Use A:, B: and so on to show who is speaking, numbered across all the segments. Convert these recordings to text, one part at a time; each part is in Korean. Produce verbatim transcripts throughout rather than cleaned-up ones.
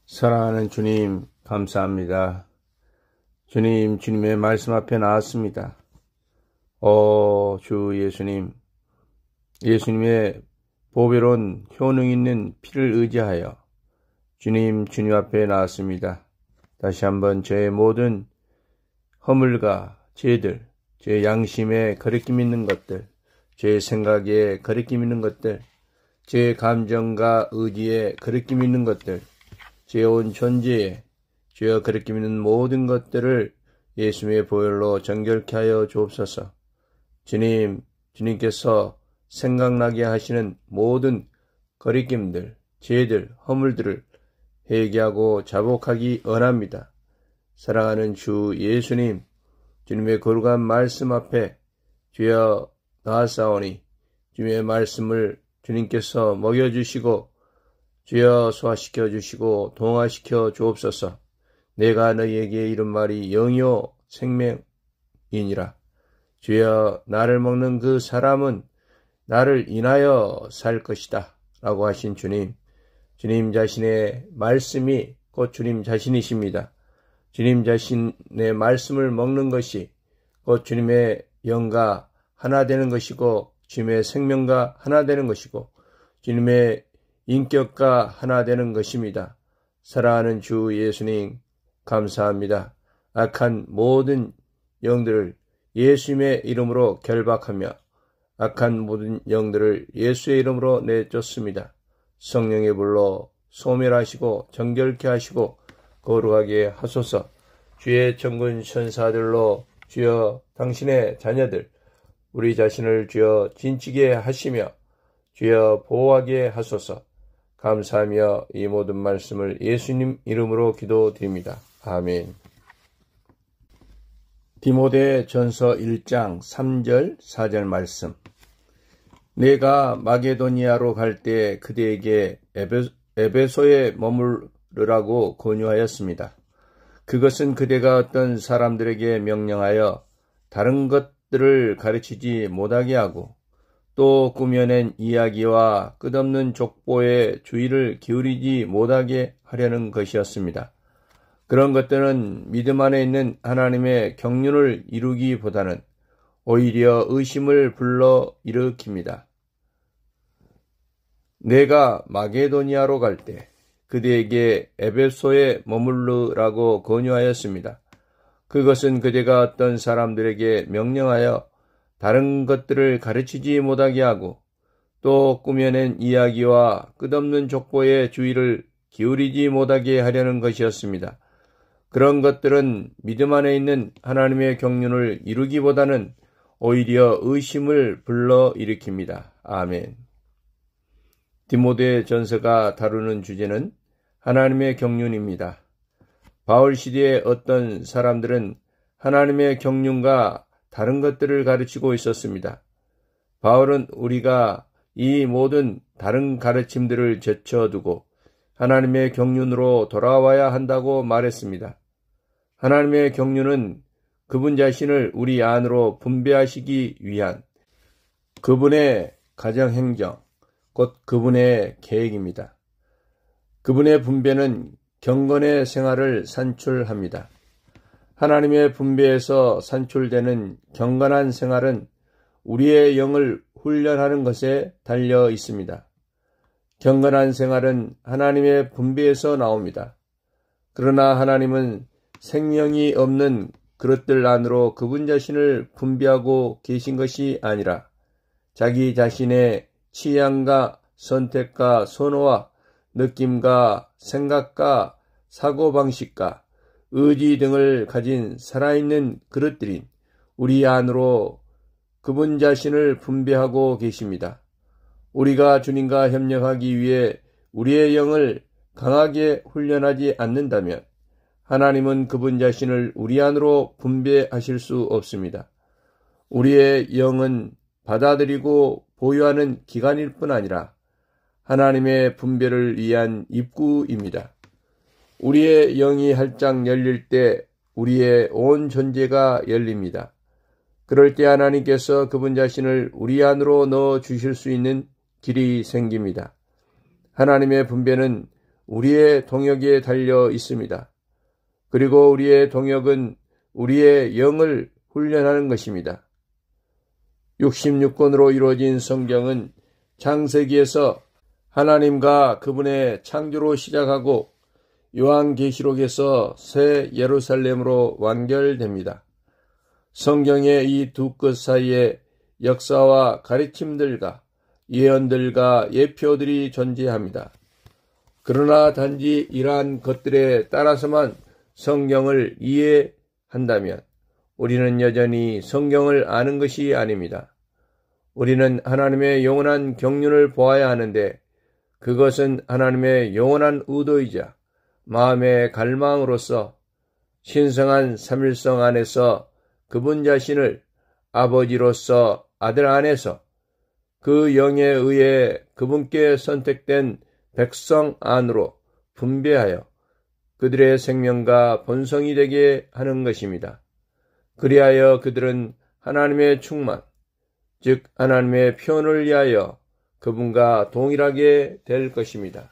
A: 사랑하는 주님, 감사합니다. 주님, 주님의 말씀 앞에 나왔습니다. 오, 주 예수님, 예수님의 보배로운 효능 있는 피를 의지하여 주님, 주님 앞에 나왔습니다. 다시 한번 저의 모든 허물과 죄들, 제 양심에 거리낌 있는 것들, 제 생각에 거리낌 있는 것들, 제 감정과 의지에 거리낌 있는 것들, 제 온 존재에 주여 거리낌 있는 모든 것들을 예수님의 보혈로 정결케 하여 주옵소서. 주님, 주님께서 생각나게 하시는 모든 거리낌들, 죄들, 허물들을 회개하고 자복하기 원합니다. 사랑하는 주 예수님, 주님의 거룩한 말씀 앞에 주여 나아싸우니 주님의 말씀을 주님께서 먹여주시고 주여 소화시켜 주시고 동화시켜 주옵소서. 내가 너희에게 이른 말이 영이요 생명이니라. 주여 나를 먹는 그 사람은 나를 인하여 살 것이다 라고 하신 주님, 주님 자신의 말씀이 곧 주님 자신이십니다. 주님 자신의 말씀을 먹는 것이 곧 주님의 영과 하나 되는 것이고 주님의 생명과 하나 되는 것이고 주님의 인격과 하나 되는 것입니다. 사랑하는 주 예수님, 감사합니다. 악한 모든 영들을 예수님의 이름으로 결박하며 악한 모든 영들을 예수의 이름으로 내쫓습니다. 성령의 불로 소멸하시고 정결케 하시고 거룩하게 하소서. 주의 천군 천사들로 주여 당신의 자녀들 우리 자신을 주여 진치게 하시며 주여 보호하게 하소서. 감사하며 이 모든 말씀을 예수님 이름으로 기도드립니다. 아멘. 디모데 전서 일 장 삼 절 사 절 말씀. 내가 마게도니아로 갈 때 그대에게 에베, 에베소에 머무르라고 권유하였습니다. 그것은 그대가 어떤 사람들에게 명령하여 다른 것들을 가르치지 못하게 하고 또 꾸며낸 이야기와 끝없는 족보에 주의를 기울이지 못하게 하려는 것이었습니다. 그런 것들은 믿음 안에 있는 하나님의 경륜을 이루기보다는 오히려 의심을 불러 일으킵니다. 내가 마게도니아로 갈 때 그대에게 에베소에 머무르라고 권유하였습니다. 그것은 그대가 어떤 사람들에게 명령하여 다른 것들을 가르치지 못하게 하고 또 꾸며낸 이야기와 끝없는 족보에 주의를 기울이지 못하게 하려는 것이었습니다. 그런 것들은 믿음 안에 있는 하나님의 경륜을 이루기보다는 오히려 의심을 불러일으킵니다. 아멘. 디모데 전서가 다루는 주제는 하나님의 경륜입니다. 바울 시대의 어떤 사람들은 하나님의 경륜과 다른 것들을 가르치고 있었습니다. 바울은 우리가 이 모든 다른 가르침들을 제쳐두고 하나님의 경륜으로 돌아와야 한다고 말했습니다. 하나님의 경륜은 그분 자신을 우리 안으로 분배하시기 위한 그분의 가정행정, 곧 그분의 계획입니다. 그분의 분배는 경건의 생활을 산출합니다. 하나님의 분배에서 산출되는 경건한 생활은 우리의 영을 훈련하는 것에 달려 있습니다. 경건한 생활은 하나님의 분배에서 나옵니다. 그러나 하나님은 생명이 없는 그릇들 안으로 그분 자신을 분배하고 계신 것이 아니라 자기 자신의 취향과 선택과 선호와 느낌과 생각과 사고방식과 의지 등을 가진 살아있는 그릇들인 우리 안으로 그분 자신을 분배하고 계십니다. 우리가 주님과 협력하기 위해 우리의 영을 강하게 훈련하지 않는다면 하나님은 그분 자신을 우리 안으로 분배하실 수 없습니다. 우리의 영은 받아들이고 보유하는 기관일 뿐 아니라 하나님의 분배를 위한 입구입니다. 우리의 영이 활짝 열릴 때 우리의 온 존재가 열립니다. 그럴 때 하나님께서 그분 자신을 우리 안으로 넣어 주실 수 있는 길이 생깁니다. 하나님의 분배는 우리의 동역에 달려 있습니다. 그리고 우리의 동역은 우리의 영을 훈련하는 것입니다. 육십육 권으로 이루어진 성경은 창세기에서 하나님과 그분의 창조로 시작하고 요한계시록에서 새 예루살렘으로 완결됩니다. 성경의 이 두 끝 사이에 역사와 가르침들과 예언들과 예표들이 존재합니다. 그러나 단지 이러한 것들에 따라서만 성경을 이해한다면 우리는 여전히 성경을 아는 것이 아닙니다. 우리는 하나님의 영원한 경륜을 보아야 하는데 그것은 하나님의 영원한 의도이자 마음의 갈망으로서 신성한 삼일성 안에서 그분 자신을 아버지로서 아들 안에서 그 영에 의해 그분께 선택된 백성 안으로 분배하여 그들의 생명과 본성이 되게 하는 것입니다. 그리하여 그들은 하나님의 충만, 즉 하나님의 표현을 위하여 그분과 동일하게 될 것입니다.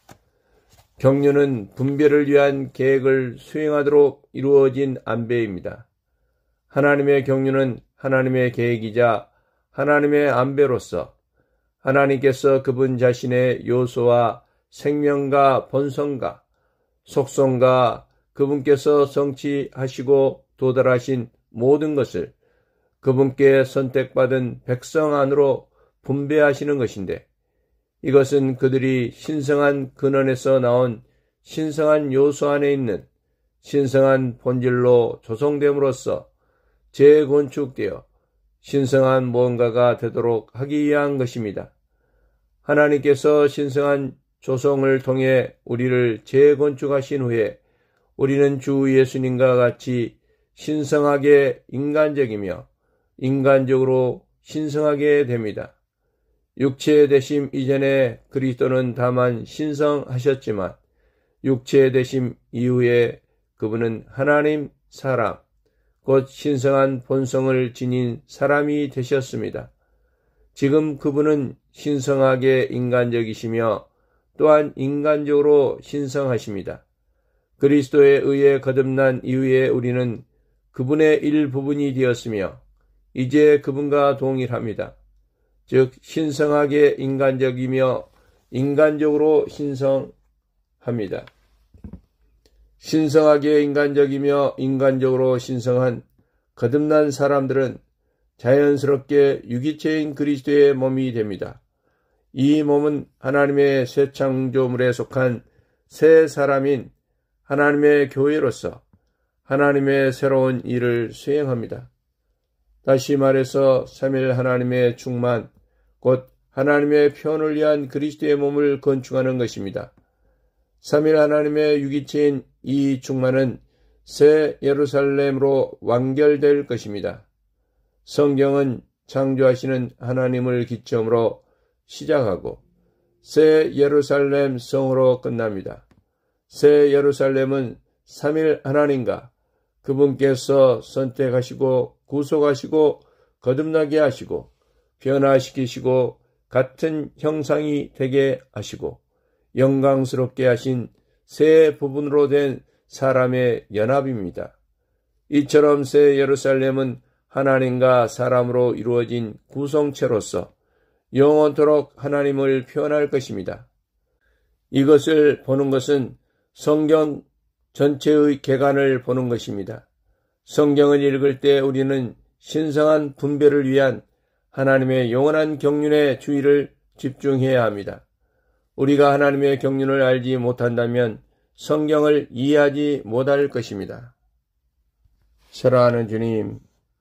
A: 경륜은 분별을 위한 계획을 수행하도록 이루어진 안배입니다. 하나님의 경륜은 하나님의 계획이자 하나님의 안배로서 하나님께서 그분 자신의 요소와 생명과 본성과 속성과 그분께서 성취하시고 도달하신 모든 것을 그분께 선택받은 백성 안으로 분배하시는 것인데 이것은 그들이 신성한 근원에서 나온 신성한 요소 안에 있는 신성한 본질로 조성됨으로써 재건축되어 신성한 무언가가 되도록 하기 위한 것입니다. 하나님께서 신성한 조성을 통해 우리를 재건축하신 후에 우리는 주 예수님과 같이 신성하게 인간적이며 인간적으로 신성하게 됩니다. 육체 되심 이전에 그리스도는 다만 신성하셨지만 육체 되심 이후에 그분은 하나님 사람, 곧 신성한 본성을 지닌 사람이 되셨습니다. 지금 그분은 신성하게 인간적이시며 또한 인간적으로 신성하십니다. 그리스도에 의해 거듭난 이후에 우리는 그분의 일부분이 되었으며 이제 그분과 동일합니다. 즉 신성하게 인간적이며 인간적으로 신성합니다. 신성하게 인간적이며 인간적으로 신성한 거듭난 사람들은 자연스럽게 유기체인 그리스도의 몸이 됩니다. 이 몸은 하나님의 새 창조물에 속한 새 사람인 하나님의 교회로서 하나님의 새로운 일을 수행합니다. 다시 말해서 삼일 하나님의 충만, 곧 하나님의 표현을 위한 그리스도의 몸을 건축하는 것입니다. 삼일 하나님의 유기체인 이 충만은 새 예루살렘으로 완결될 것입니다. 성경은 창조하시는 하나님을 기점으로 시작하고 새 예루살렘 성으로 끝납니다. 새 예루살렘은 삼일 하나님과 그분께서 선택하시고 구속하시고 거듭나게 하시고 변화시키시고 같은 형상이 되게 하시고 영광스럽게 하신 새 부분으로 된 사람의 연합입니다. 이처럼 새 예루살렘은 하나님과 사람으로 이루어진 구성체로서 영원토록 하나님을 표현할 것입니다. 이것을 보는 것은 성경 전체의 개관을 보는 것입니다. 성경을 읽을 때 우리는 신성한 분별을 위한 하나님의 영원한 경륜의 주의를 집중해야 합니다. 우리가 하나님의 경륜을 알지 못한다면 성경을 이해하지 못할 것입니다. 사랑하는 주님,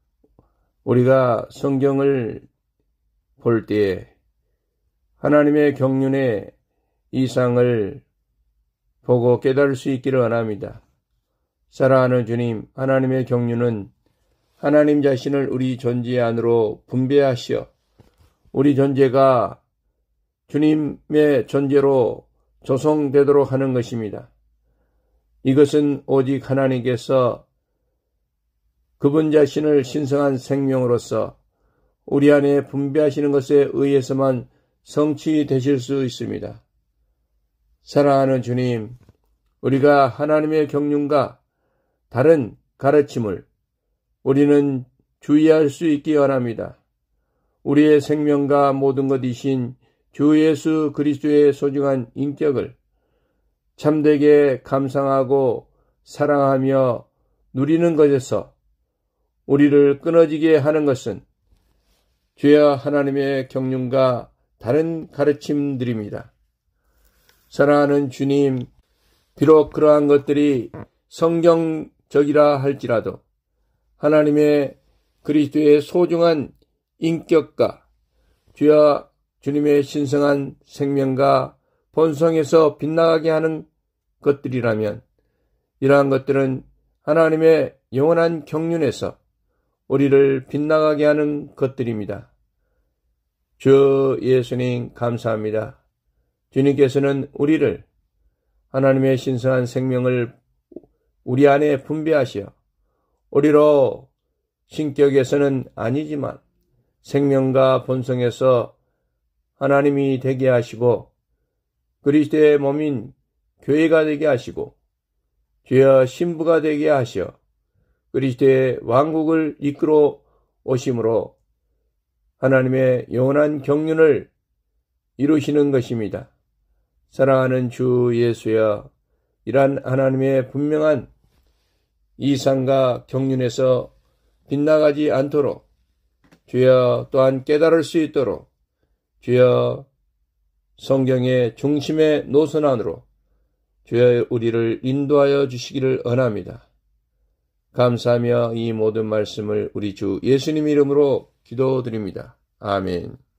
A: 우리가 성경을 볼 때에 하나님의 경륜의 이상을 보고 깨달을 수 있기를 원합니다. 사랑하는 주님, 하나님의 경륜은 하나님 자신을 우리 존재 안으로 분배하시어 우리 존재가 주님의 존재로 조성되도록 하는 것입니다. 이것은 오직 하나님께서 그분 자신을 신성한 생명으로서 우리 안에 분배하시는 것에 의해서만 성취되실 수 있습니다. 사랑하는 주님, 우리가 하나님의 경륜과 다른 가르침을 우리는 주의할 수 있기 원합니다. 우리의 생명과 모든 것이신 주 예수 그리스도의 소중한 인격을 참되게 감상하고 사랑하며 누리는 것에서 우리를 끊어지게 하는 것은 주여 하나님의 경륜과 다른 가르침들입니다. 사랑하는 주님, 비록 그러한 것들이 성경적이라 할지라도 하나님의 그리스도의 소중한 인격과 주여 주님의 신성한 생명과 본성에서 빛나게 하는 것들이라면 이러한 것들은 하나님의 영원한 경륜에서 우리를 빛나게 하는 것들입니다. 주 예수님 감사합니다. 주님께서는 우리를 하나님의 신성한 생명을 우리 안에 분배하시어 우리로 신격에서는 아니지만 생명과 본성에서 하나님이 되게 하시고 그리스도의 몸인 교회가 되게 하시고 주여 신부가 되게 하시어 그리스도의 왕국을 이끌어 오심으로 하나님의 영원한 경륜을 이루시는 것입니다. 사랑하는 주 예수여, 이러한 하나님의 분명한 이상과 경륜에서 빗나가지 않도록 주여 또한 깨달을 수 있도록 주여 성경의 중심의 노선 안으로 주여 우리를 인도하여 주시기를 원합니다. 감사하며 이 모든 말씀을 우리 주 예수님 이름으로 기도드립니다. 아멘.